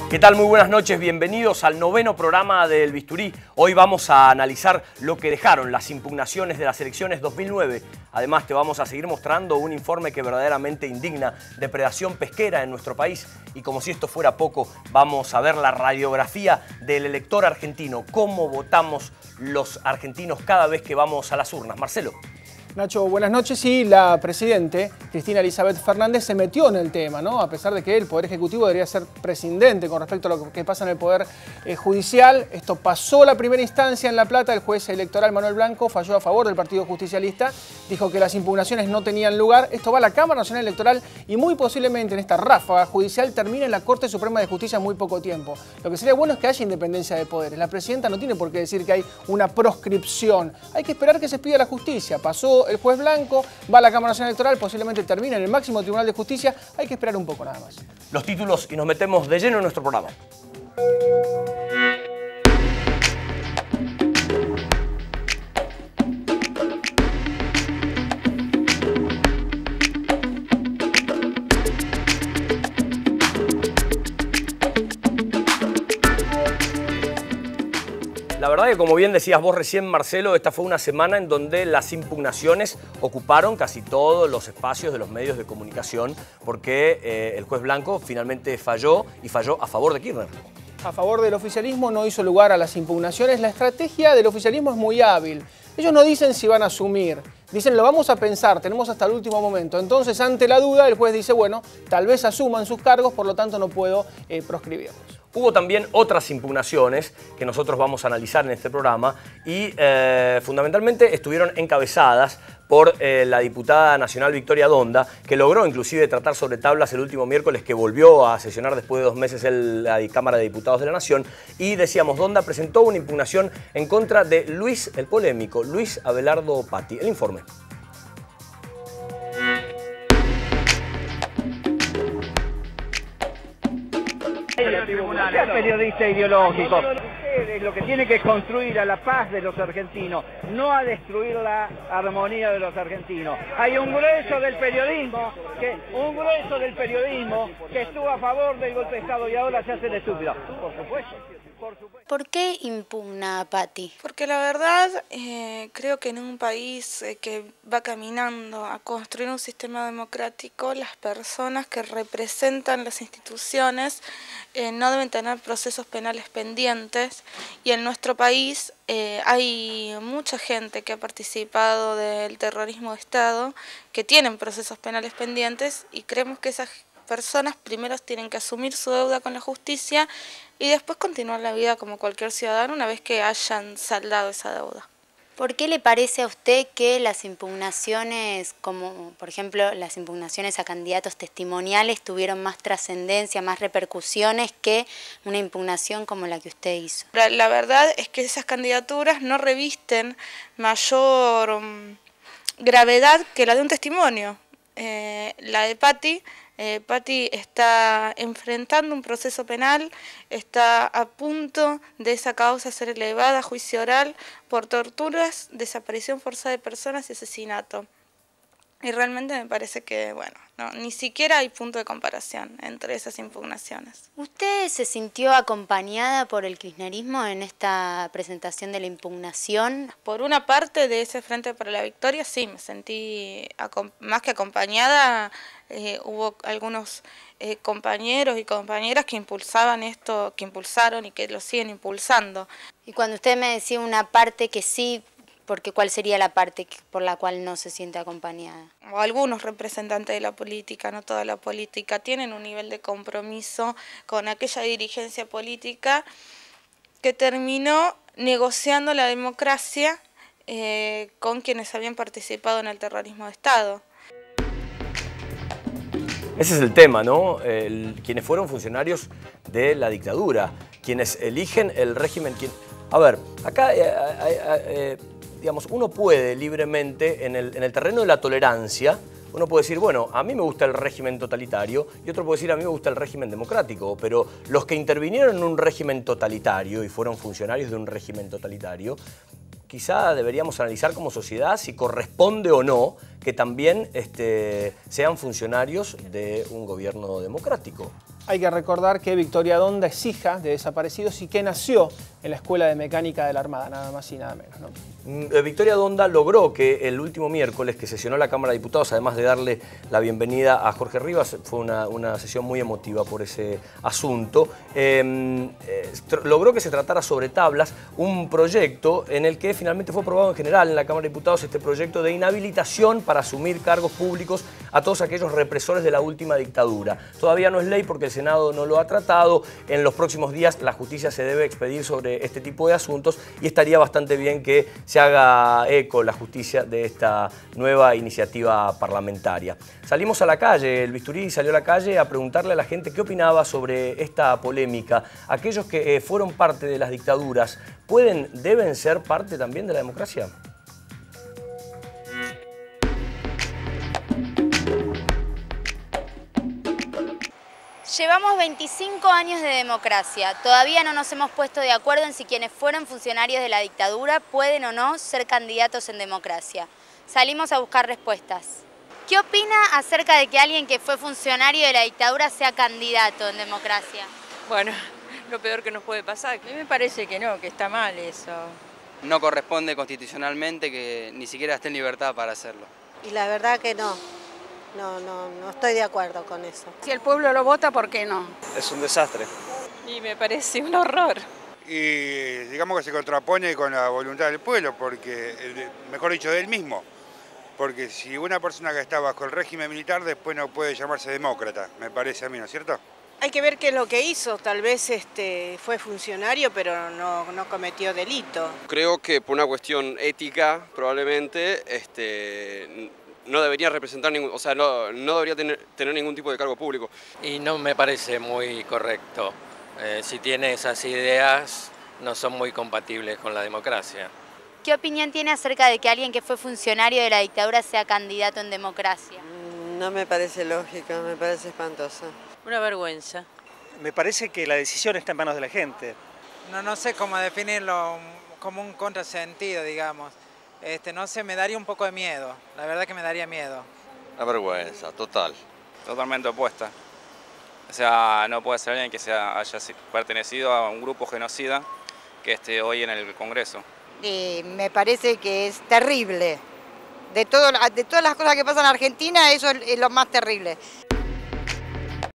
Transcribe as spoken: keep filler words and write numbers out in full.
¿Qué tal? Muy buenas noches, bienvenidos al noveno programa del Bisturí. Hoy vamos a analizar lo que dejaron las impugnaciones de las elecciones dos mil nueve. Además te vamos a seguir mostrando un informe que verdaderamente indigna depredación pesquera en nuestro país. Y como si esto fuera poco, vamos a ver la radiografía del elector argentino. Cómo votamos los argentinos cada vez que vamos a las urnas. Marcelo. Nacho, buenas noches. Y la Presidente, Cristina Elizabeth Fernández, se metió en el tema, ¿no? A pesar de que el Poder Ejecutivo debería ser prescindente con respecto a lo que pasa en el Poder eh, Judicial. Esto pasó la primera instancia en La Plata. El juez electoral Manuel Blanco falló a favor del Partido Justicialista. Dijo que las impugnaciones no tenían lugar. Esto va a la Cámara Nacional Electoral y muy posiblemente en esta ráfaga judicial termine en la Corte Suprema de Justicia en muy poco tiempo. Lo que sería bueno es que haya independencia de poderes. La Presidenta no tiene por qué decir que hay una proscripción. Hay que esperar que se pida la justicia. Pasó el juez Blanco, va a la Cámara Nacional Electoral, posiblemente termine en el máximo Tribunal de Justicia. Hay que esperar un poco nada más. Los títulos y nos metemos de lleno en nuestro programa. La verdad que, como bien decías vos recién, Marcelo, esta fue una semana en donde las impugnaciones ocuparon casi todos los espacios de los medios de comunicación porque eh, el juez Blanco finalmente falló y falló a favor de Kirchner. A favor del oficialismo, no hizo lugar a las impugnaciones. La estrategia del oficialismo es muy hábil. Ellos no dicen si van a asumir, dicen lo vamos a pensar, tenemos hasta el último momento. Entonces, ante la duda, el juez dice, bueno, tal vez asuman sus cargos, por lo tanto no puedo eh, proscribirlos. Hubo también otras impugnaciones que nosotros vamos a analizar en este programa y eh, fundamentalmente estuvieron encabezadas por eh, la diputada nacional Victoria Donda, que logró inclusive tratar sobre tablas el último miércoles, que volvió a sesionar después de dos meses en la Cámara de Diputados de la Nación. Y decíamos, Donda presentó una impugnación en contra de Luis, el polémico, Luis Abelardo Patti. El informe. El periodista ideológico es lo que tiene que construir a la paz de los argentinos, no a destruir la armonía de los argentinos. Hay un grueso del periodismo que un grueso del periodismo que estuvo a favor del golpe de Estado y ahora se hace el estúpido. Por supuesto. Por supuesto. ¿Por qué impugna a Patti? Porque la verdad eh, creo que en un país eh, que va caminando a construir un sistema democrático, las personas que representan las instituciones eh, no deben tener procesos penales pendientes, y en nuestro país eh, hay mucha gente que ha participado del terrorismo de Estado que tienen procesos penales pendientes, y creemos que esas personas primero tienen que asumir su deuda con la justicia y después continuar la vida como cualquier ciudadano una vez que hayan saldado esa deuda. ¿Por qué le parece a usted que las impugnaciones, como por ejemplo las impugnaciones a candidatos testimoniales, tuvieron más trascendencia, más repercusiones que una impugnación como la que usted hizo? La, la verdad es que esas candidaturas no revisten mayor um, gravedad que la de un testimonio. Eh, la de Patti, eh, Patti está enfrentando un proceso penal, está a punto de esa causa ser elevada a juicio oral por torturas, desaparición forzada de personas y asesinato. Y realmente me parece que, bueno, no, ni siquiera hay punto de comparación entre esas impugnaciones. ¿Usted se sintió acompañada por el kirchnerismo en esta presentación de la impugnación? Por una parte de ese Frente para la Victoria, sí, me sentí más que acompañada. Eh, hubo algunos eh, compañeros y compañeras que impulsaban esto, que impulsaron y que lo siguen impulsando. Y cuando usted me decía una parte que sí, porque ¿cuál sería la parte por la cual no se siente acompañada? O algunos representantes de la política, no toda la política, tienen un nivel de compromiso con aquella dirigencia política que terminó negociando la democracia eh, con quienes habían participado en el terrorismo de Estado. Ese es el tema, ¿no? El, quienes fueron funcionarios de la dictadura, quienes eligen el régimen. Quien, a ver, acá... Eh, eh, eh, digamos, uno puede libremente, en el, en el terreno de la tolerancia, uno puede decir, bueno, a mí me gusta el régimen totalitario, y otro puede decir, a mí me gusta el régimen democrático, pero los que intervinieron en un régimen totalitario y fueron funcionarios de un régimen totalitario, quizá deberíamos analizar como sociedad si corresponde o no que también este, sean funcionarios de un gobierno democrático. Hay que recordar que Victoria Donda es hija de desaparecidos y que nació en la Escuela de Mecánica de la Armada, nada más y nada menos, ¿no? Victoria Donda logró que el último miércoles que sesionó la Cámara de Diputados, además de darle la bienvenida a Jorge Rivas, fue una, una sesión muy emotiva por ese asunto, eh, eh, logró que se tratara sobre tablas un proyecto en el que finalmente fue aprobado en general en la Cámara de Diputados, este proyecto de inhabilitación para asumir cargos públicos a todos aquellos represores de la última dictadura. Todavía no es ley porque el Senado no lo ha tratado. En los próximos días la justicia se debe expedir sobre este tipo de asuntos y estaría bastante bien que se haga eco la justicia de esta nueva iniciativa parlamentaria. Salimos a la calle, el Bisturí salió a la calle a preguntarle a la gente qué opinaba sobre esta polémica. Aquellos que eh, fueron parte de las dictaduras, ¿pueden, deben ser parte también de la democracia? Llevamos veinticinco años de democracia. Todavía no nos hemos puesto de acuerdo en si quienes fueron funcionarios de la dictadura pueden o no ser candidatos en democracia. Salimos a buscar respuestas. ¿Qué opina acerca de que alguien que fue funcionario de la dictadura sea candidato en democracia? Bueno, lo peor que nos puede pasar. A mí me parece que no, que está mal eso. No corresponde constitucionalmente que ni siquiera esté en libertad para hacerlo. Y la verdad que no. No, no, no estoy de acuerdo con eso. Si el pueblo lo vota, ¿por qué no? Es un desastre. Y me parece un horror. Y digamos que se contrapone con la voluntad del pueblo, porque, mejor dicho, de él mismo. Porque si una persona que está bajo el régimen militar después no puede llamarse demócrata, me parece a mí, ¿no es cierto? Hay que ver qué es lo que hizo. Tal vez este, fue funcionario, pero no, no cometió delito. Creo que por una cuestión ética, probablemente, este... no debería representar ningún, o sea, no, no debería tener, tener ningún tipo de cargo público. Y no me parece muy correcto. Eh, si tiene esas ideas, no son muy compatibles con la democracia. ¿Qué opinión tiene acerca de que alguien que fue funcionario de la dictadura sea candidato en democracia? No me parece lógico, me parece espantoso. Una vergüenza. Me parece que la decisión está en manos de la gente. No, no sé cómo definirlo, como un contrasentido, digamos. Este, no sé, me daría un poco de miedo, la verdad que me daría miedo. Una vergüenza, total. Totalmente opuesta. O sea, no puede ser alguien que sea, haya pertenecido a un grupo genocida que esté hoy en el Congreso. Y me parece que es terrible. De, todo, de todas las cosas que pasan en Argentina, eso es lo más terrible.